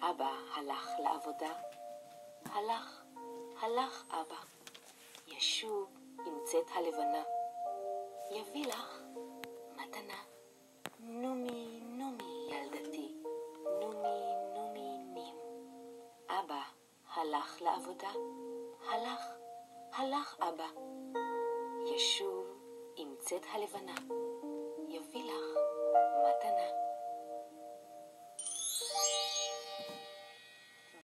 אבא הלך לעבודה. הלך אבא. ישוב עם צאת הלבנה. יביא לך מתנה. נומי ילדתי, נומי נים. אבא הלך לעבודה. הלך אבא. ישוב עם צאת הלבנה. יביא לך מתנה.